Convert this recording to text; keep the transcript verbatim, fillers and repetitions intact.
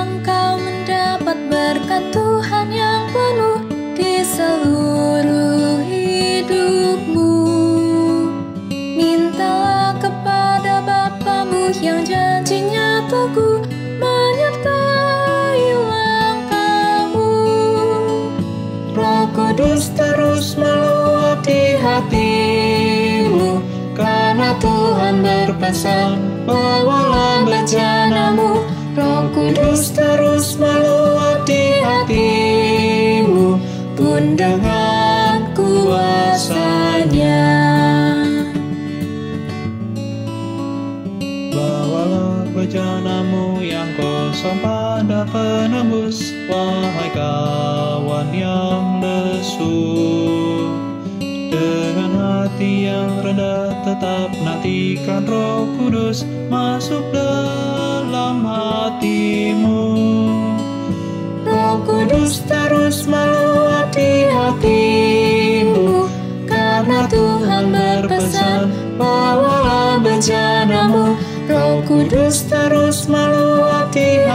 engkau mendapat berkat Tuhan yang penuh di seluruh hidupmu. Mintalah kepada Bapamu yang janjinya teguh menyertai langkahmu. Roh Kudus terus meluap di hatimu, karena Tuhan berpesan, bawalah bejanamu. Roh Kudus terus meluap di hatimu, pun dengan kuasanya. Bawalah bejanamu yang kosong pada penembus, wahai kawan yang lesu. Dengan hati yang rendah tetap nantikan Roh Kudus masuk dalam hatimu. Roh Kudus terus meluap di hatimu, karena Tuhan berpesan, bawalah bejanamu. Roh Kudus terus meluap di